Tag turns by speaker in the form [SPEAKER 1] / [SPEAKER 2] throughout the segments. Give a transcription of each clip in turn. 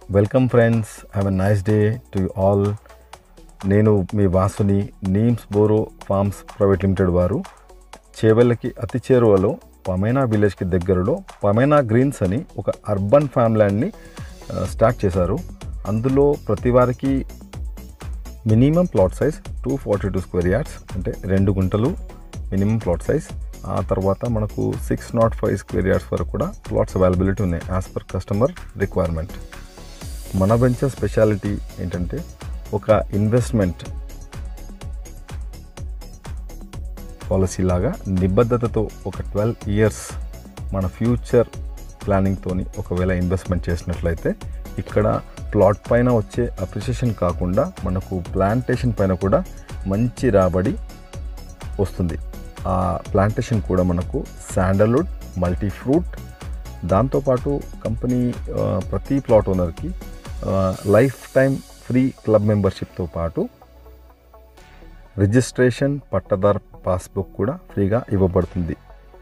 [SPEAKER 1] Welcome friends, have a nice day to all. నేను మీ వాసుని నీమ్స్ బోరో ఫార్మ్స్ ప్రైవేట్ లిమిటెడ్ వారు చేవెళ్ళకి అతి చేరువలో పమైనా విలేజ్కి దగ్గరలో పమైనా గ్రీన్స్ అని ఒక అర్బన్ ఫామ్ ల్యాండ్ని స్టార్ట్ చేశారు. అందులో ప్రతి వారికి minimum plot size 242 square yards అంటే 2 గుంటలు మినిమం ప్లాట్ సైజ్. ఆ తర్వాత మనకు 605 స్క్వేర్ యార్డ్స్ వరకు కూడా ప్లాట్స్ అవైలబిలిటీ ఉన్నాయి యాజ్ పర్ కస్టమర్ రిక్వైర్మెంట్. మన వెంచర్ స్పెషాలిటీ ఏంటంటే ఒక ఇన్వెస్ట్మెంట్ పాలసీ లాగా నిబద్ధతతో ఒక 12 ఇయర్స్ మన ఫ్యూచర్ ప్లానింగ్తో ఒకవేళ ఇన్వెస్ట్మెంట్ చేసినట్లయితే ఇక్కడ ప్లాట్ పైన వచ్చే అప్రిషియేషన్ కాకుండా మనకు ప్లాంటేషన్ పైన కూడా మంచి రాబడి వస్తుంది. ఆ ప్లాంటేషన్ కూడా మనకు శాండల్వుడ్, మల్టీ ఫ్రూట్, దాంతోపాటు కంపెనీ ప్రతి ప్లాట్ ఓనర్కి లైఫ్ టైం ఫ్రీ క్లబ్ మెంబర్షిప్తో పాటు రిజిస్ట్రేషన్, పట్టదార్ పాస్బుక్ కూడా ఫ్రీగా ఇవ్వబడుతుంది.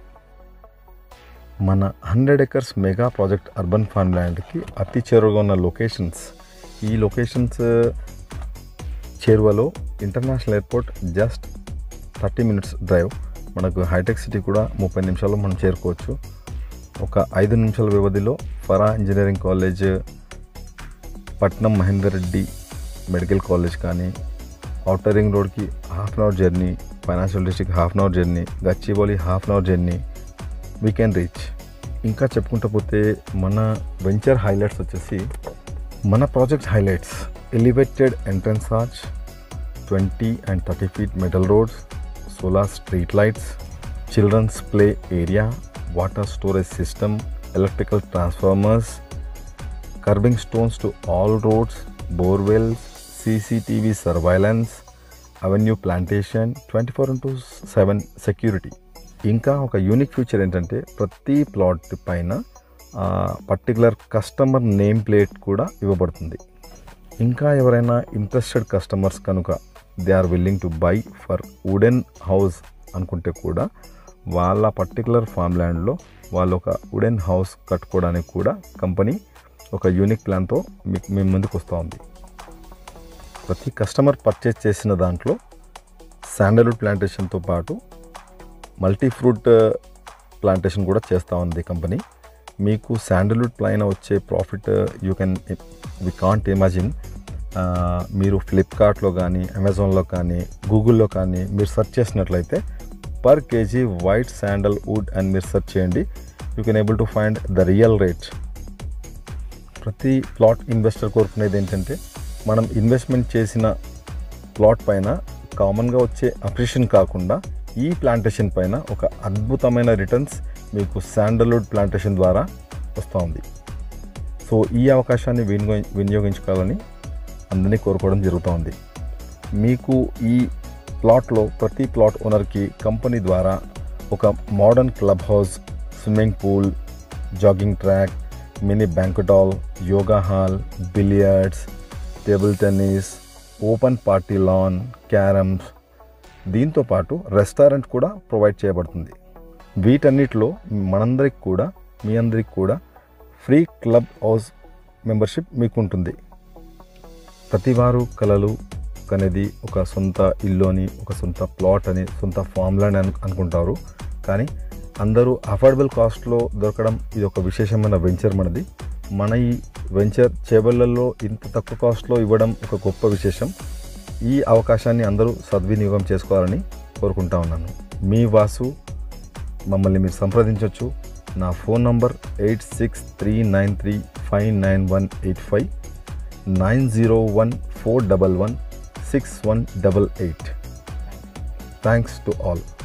[SPEAKER 1] మన 100 acres mega project urban farm ల్యాండ్కి అతి చేరువగా ఉన్న లొకేషన్స్. ఈ లొకేషన్స్ చేరువలో international airport just 30 minutes drive. మనకు హైటెక్ సిటీ కూడా 30 నిమిషాల్లో మనం చేరుకోవచ్చు. ఒక 5 నిమిషాల వ్యవధిలో Farah engineering college, Patnam Mahender Reddy medical college కానీ, ఔటర్ రింగ్ రోడ్కి 1/2 hour journey, financial district 1/2 hour journey, Gachibowli 1/2 hour journey we can reach. ఇంకా చెప్పుకుంటూ పోతే మన వెంచర్ హైలైట్స్ వచ్చేసి మన project highlights elevated entrance arch, 20 and 30 feet metal roads, solar street lights, children's play area, water storage system, electrical transformers, curbing stones to all roads, borewells, CCTV surveillance, avenue plantation, 24/7 security. ఇంకా ఒక unique feature ఏంటంటే ప్రతి plot పైన particular customer name plate కూడా ఇవ్వబడుతుంది. ఇంకా ఎవరైనా interested customers కనుక they are willing to buy for wooden house అనుకుంటే కూడా వాళ్ళ పర్టికులర్ ఫామ్ ల్యాండ్లో వాళ్ళు ఒక వుడెన్ హౌస్ కట్టుకోవడానికి కూడా కంపెనీ ఒక యూనిక్ ప్లాన్తో మేము ముందుకు వస్తూ ఉంది. ప్రతి కస్టమర్ పర్చేజ్ చేసిన దాంట్లో శాండల్వుడ్ ప్లాంటేషన్తో పాటు మల్టీ ఫ్రూట్ ప్లాంటేషన్ కూడా చేస్తూ ఉంది కంపెనీ. మీకు శాండల్వుడ్ పైన వచ్చే ప్రాఫిట్ వి కాంట్ ఇమాజిన్. మీరు ఫ్లిప్కార్ట్లో కానీ, అమెజాన్లో కానీ, గూగుల్లో కానీ మీరు సెర్చ్ చేసినట్లయితే పర్ కేజీ వైట్ శాండల్వుడ్ అని మీరు సెర్చ్ చేయండి. You can able to find the real rate. ప్రతి ప్లాట్ ఇన్వెస్టర్ కోరుకునేది ఏంటంటే మనం ఇన్వెస్ట్మెంట్ చేసిన ప్లాట్ పైన కామన్గా వచ్చే అప్రిషియేషన్ కాకుండా ఈ ప్లాంటేషన్ పైన ఒక అద్భుతమైన రిటర్న్స్ మీకు శాండల్వుడ్ ప్లాంటేషన్ ద్వారా వస్తూ ఉంది. సో ఈ అవకాశాన్ని వినియోగించుకోవాలని అందరినీ కోరుకోవడం జరుగుతూ ఉంది. మీకు ఈ ప్లాట్లో ప్రతి ప్లాట్ ఓనర్కి కంపెనీ ద్వారా ఒక modern club house, swimming pool, jogging track, mini banquet hall, yoga hall, billiards, table tennis, open party lawn, carroms, దీంతోపాటు రెస్టారెంట్ కూడా ప్రొవైడ్ చేయబడుతుంది. వీటన్నిటిలో మీ అందరికి కూడా ఫ్రీ క్లబ్ హౌస్ మెంబర్షిప్ మీకు ఉంటుంది. ప్రతి వారు కలలు అనేది ఒక సొంత ఇల్లు అని, ఒక సొంత ప్లాట్ అని, సొంత ఫామ్ ల్యాండ్ అని అనుకుంటారు. కానీ అందరూ అఫోర్డబుల్ కాస్ట్లో దొరకడం ఇది ఒక విశేషమైన వెంచర్ మనది. మన ఈ వెంచర్ చేవెళ్ళలో ఇంత తక్కువ కాస్ట్లో ఇవ్వడం ఒక గొప్ప విశేషం. ఈ అవకాశాన్ని అందరూ సద్వినియోగం చేసుకోవాలని కోరుకుంటా ఉన్నాను. మీ వాసు. మమ్మల్ని మీరు సంప్రదించవచ్చు. నా phone number 8639359185, 9014116188. Thanks to all.